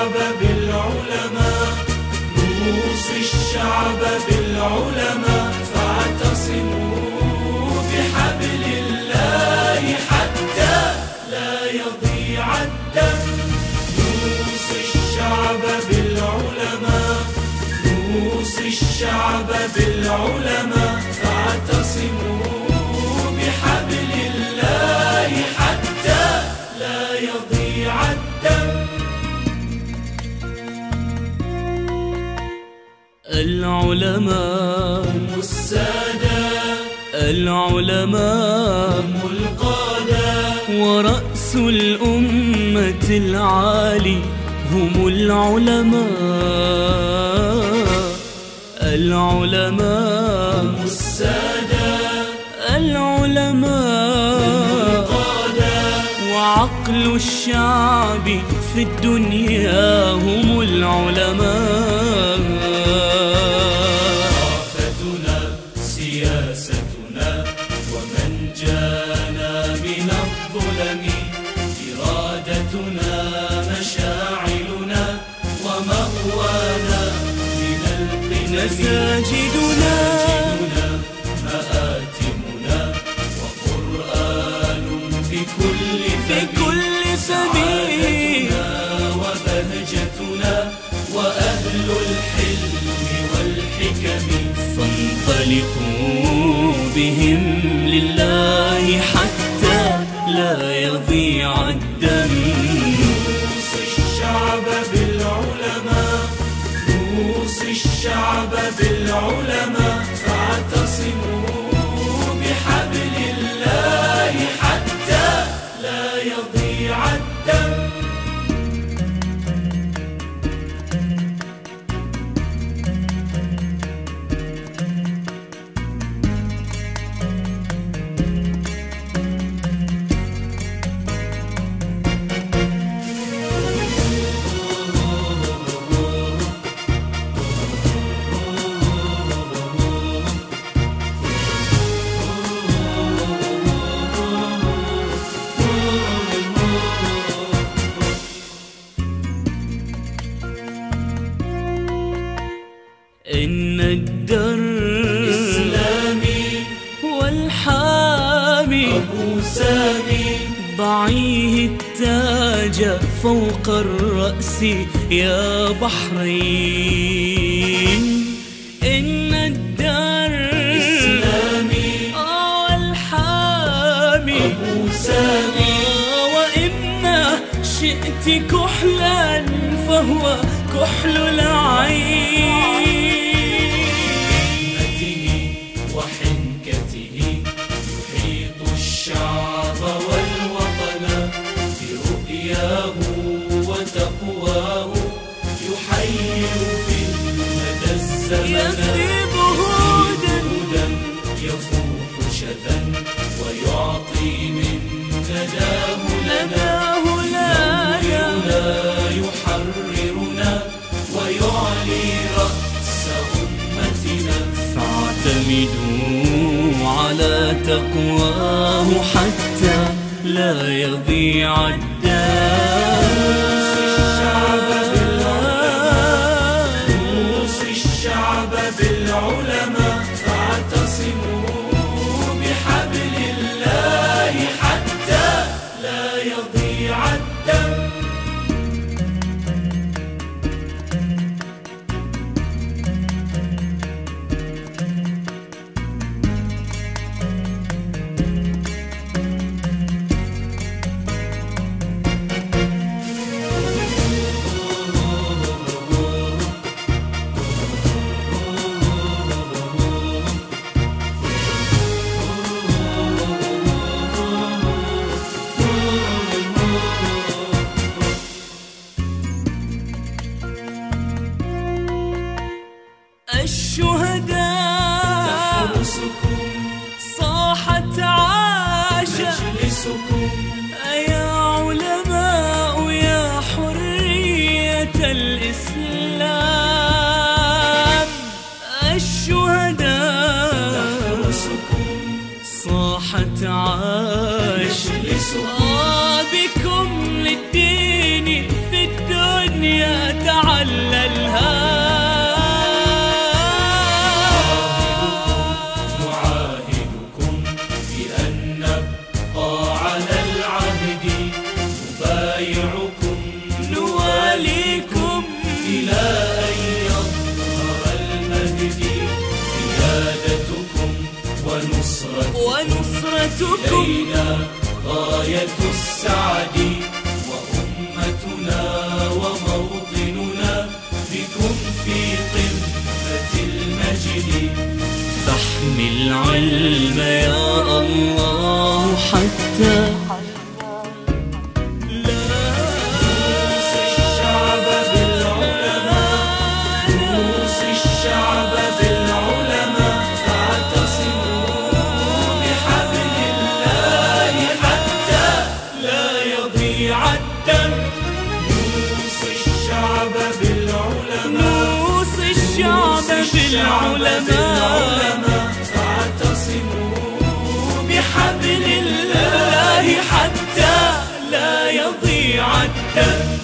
الشعب بالعلماء، نوصي الشعب بالعلماء، فاعتصموا بحبل الله حتى لا يضيع الدم. نوصي الشعب بالعلماء، نوصي الشعب بالعلماء، فاعتصموا بحبل الله حتى لا يضيع الدم. العلماء هم السادة، العلماء هم القادة، ورأس الأمة العالي هم العلماء. العلماء هم السادة، العلماء القادة، وعقل الشعب في الدنيا هم العلماء. ثقافتنا سياستنا ومن جانا من الظلم، إرادتنا مشاعلنا ومأوانا من القدم. مساجدنا مآتمنا وقرآن بكل سبيل، وبهجتنا وأهل الحلم والحكم. فانطلقوا بهم لله حتى لا يضيع الدم. نوصي الشعب بالعلماء، نوصي الشعب بالعلماء، فاعتصموا بحبل الله حتى لا يضيع الدم. إن الدر إسلامي والحامي أبو سامي، ضعيه التاج فوق الرأس يا بحرين. إن الدر إسلامي والحامي أبو سامي، وإن شئت كحلا فهو كحل العين. وحنكته يحيط الشعب والوطن، برؤياه وتقواه يحير في المدى الزمن. يفيض هودا يفوح شذا ويعطي من نداه لنا، يحررنا ويعلي رأس أمتنا. فاعتمدوا على تقواه حتى لا يضيع الدم. نوصي الشعب بالعلماء، فاعتصموا بحبل الله حتى لا يضيع الدم. الشهداء نحرسكم صاحت عاشا مجلسكم، يا علماء يا حرية الإسلام. الشهداء نحرسكم صاحت عاشا مجلسكم، بكم للدين في الدنيا غايتكم إلينا غاية السعد، وأمتنا وموطننا بكم في قمة المجد. فاحمل العلم يا الله حتى بالعلماء فاعتصموا بحبل الله حتى لا يضيع الدم.